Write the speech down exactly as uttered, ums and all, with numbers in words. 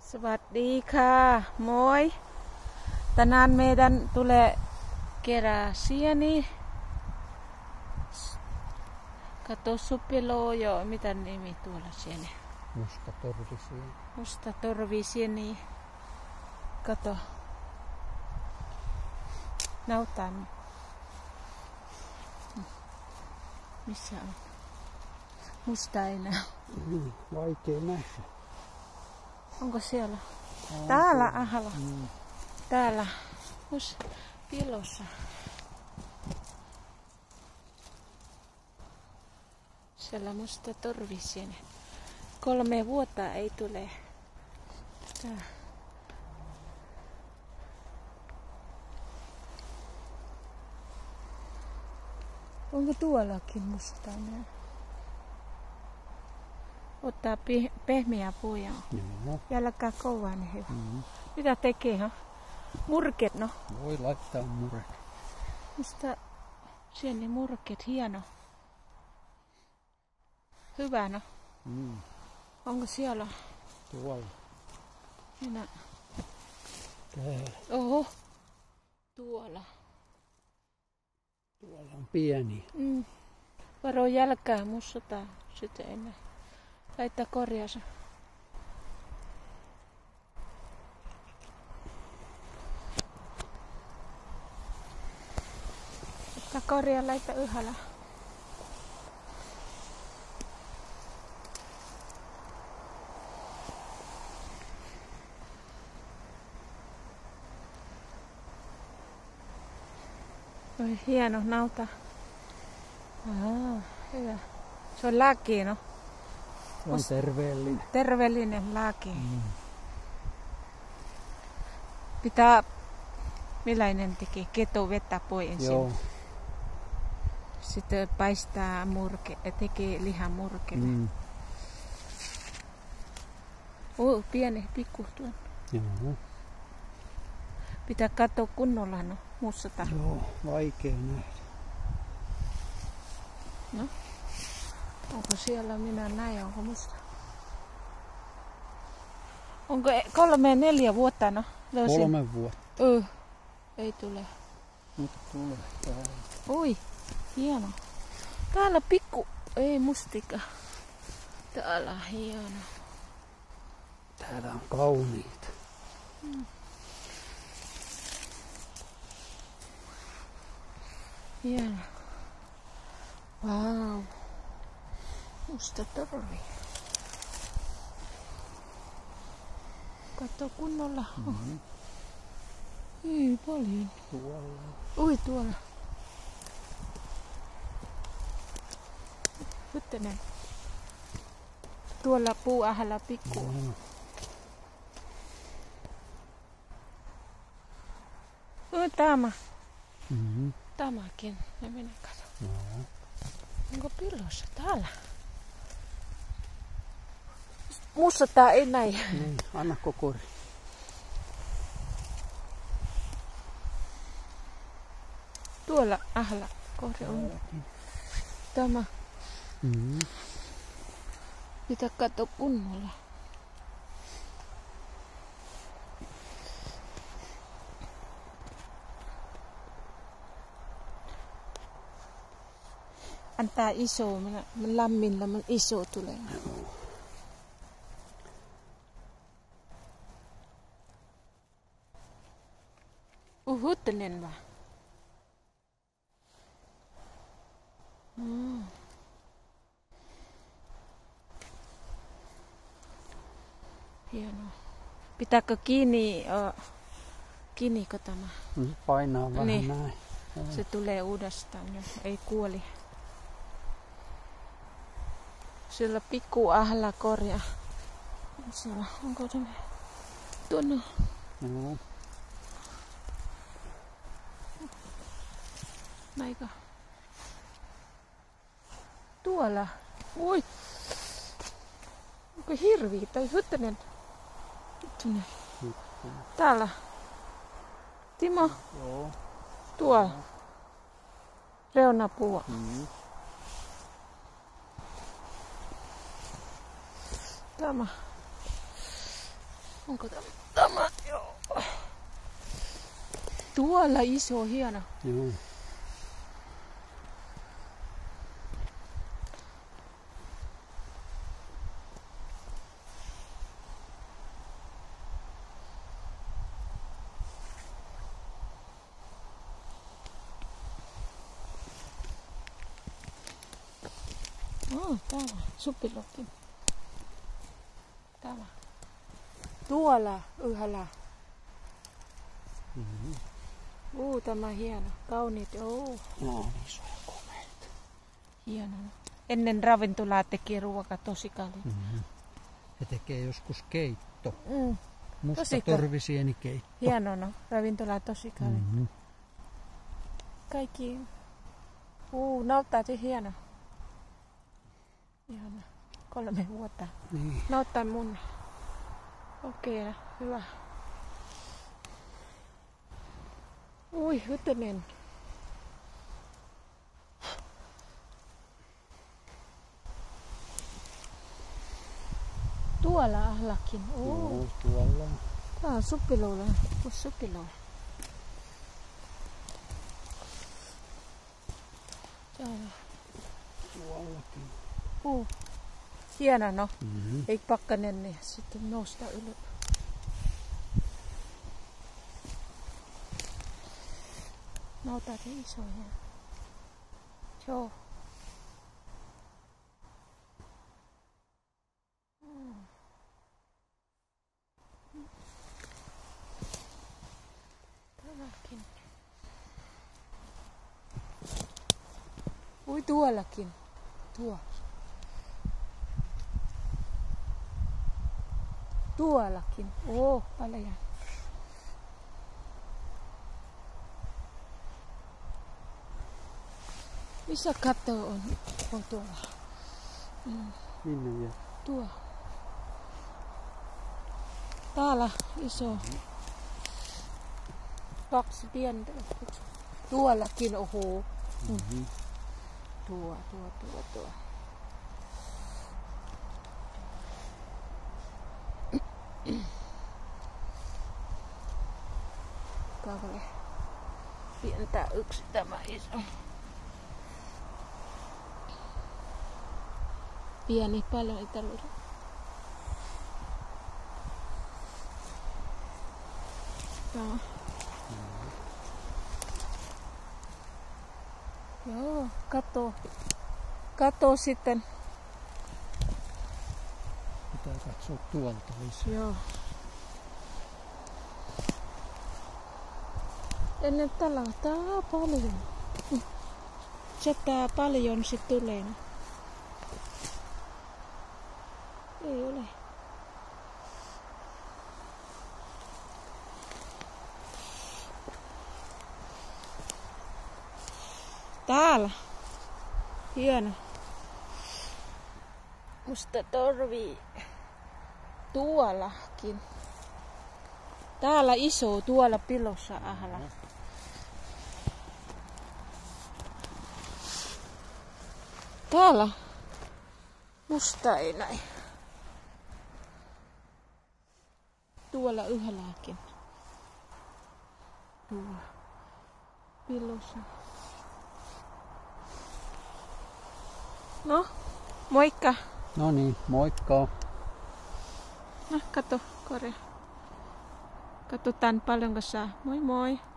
สวัสดีค่ะmoi. Tänään meidän tulee kerää sieni. Kato supilo jo, mitä nimi tuolla sieni? Musta torvisieni. Musta torvisieni. Kato. Näyttää. Missä on? Musta ei näy. Mm, vaikea nähdä. Onko siellä? On Täällä, siellä. ahalla. Mm. Täällä. Mus piilossa. Siellä musta torvisieni. Kolme vuotta ei tule. Tää. Onko tuollakin mustainen? Ottaa pehmeä puja. Joo. Jälkää kovaa niin hyvä. Mm. Mitä tekee, ha? Murket, no? Voi laittaa muret. Musta sieni murket, hieno. Hyvä, no? Mm. Onko siellä? Tuolla. Minä. Täällä. Oho. Tuolla. Tuolla on pieni. Mm. Varo jälkää mussata sitä ennen. Laittaa korjaansa. Laittaa korjaa, laittaa yhdellä. Oi hieno nauta. Aa, hyvä. Se on lääke, no? Se on terveellinen. Terveellinen lääke. Mm. Pitää, millainen tekee? Keto vettä pois ensin. Joo. Sitten paistaa murke, tekee lihan murke. Mm. Oh, pieni pikku tuon. Joo. Pitää katsoa kunnolla, no, mustata. Joo, vaikea nähdä. No, onko siellä, minä näin, onko musta? Onko kolme, neljä vuotta, no? Löysin. Kolme vuotta. Öö, ei tule. Mutta tulee täällä. Oi, hieno. Täällä pikku, ei mustika. Täällä hieno. Täällä on kauniita. Hmm. Hieno. Vau. Musta torvi. Katso kunnolla. Mm-hmm. Ei paljon. Tuolla. Oi tuolla. Hyttenen. Tuolla puuähällä pikku. Mm. Oi tämä. Mm-hmm. Tämäkin. Ja minä katson. Joo. Onko pillossa täällä? Musta tää ei näin. Niin, anna kokori. Tuolla ähällä kohde on. Tämä. Mm-hmm. Pitää katsoa kunnolla. Antaa iso, minä, minä lämmin, lämmin iso tulee. Joo. Uhuttelen vaan. Mm. Hienoa. Pitääkö kiinni, uh, kiinniikö tämä? Mm, painaa vähän Niin. näin. Joo. Se tulee uudestaan, jos ei kuoli. Siellä pikku ahla korja. Siellä, onko tämä? Tuonne. Joo. Näinkö? Tuolla. Ui. Onko hirvi tai hyttönen? Hyttönen. Täällä. Timo. Joo. Tuolla. Reunapuu. Mm. Tämä. Onko tämä? Tämä, joo. Tuolla iso, hieno. Joo. Oh, täällä. Suppilokin. Täällä. Tuolla ylhäällä. Mm-hmm. Uu, tämä on hieno. Kauniit. Oh. No, isoja komeita. Hieno. Ennen ravintolaa teki ruoka tosi kalliin. Mm-hmm. He tekee joskus keitto. Mm. Musta Tosika. torvisienikkeitto. Hieno, no. Ravintola tosi kalliin. Mm-hmm. Kaikki. Uu, näyttää se hieno. Ihana. Kolme vuotta. Niin. Näyttää mun. Okei, okay, hyvä. Ui, hytönen. Tuolla allakin. Oh. Joo, tuolla. Tää on suppiloula. Kus suppiloula? Täällä. Tuollakin. Uh. Hieno, no. Mm-hmm. Ei pakkanen, niin sitten nousta ylös. Näyttää se iso hieno. Joo. Mm. Tämäkin. Ui, tuollakin. Tuo. Tuollakin. Oo, paljon. Missä katto on? On tuolla. Mm. Minne vielä? Tuo. Täällä iso. Kaksi pientä. Tuollakin, oho. Mm-hmm. Tuo, tuo, tuo, tuo. Kaavale. Pientää yksi tämä iso. Pieni, paljon ei tarvitse. Tää. Joo, kato. Kato sitten. Pitää katsoa tuolta lisää. Joo. Ennen tällä tää paljon. Se tää paljon sit tulee. Ei ole. Täällä. Hieno. Musta torvi. Tuollakin. Täällä iso, tuolla pilossa ahla. Täällä. Musta ei näin. Tuolla yhdelläkin. Tuolla. Pilossa. No, moikka. No niin, moikka. No, kato, Kore. Katsotaan paljonko saa. Moi moi.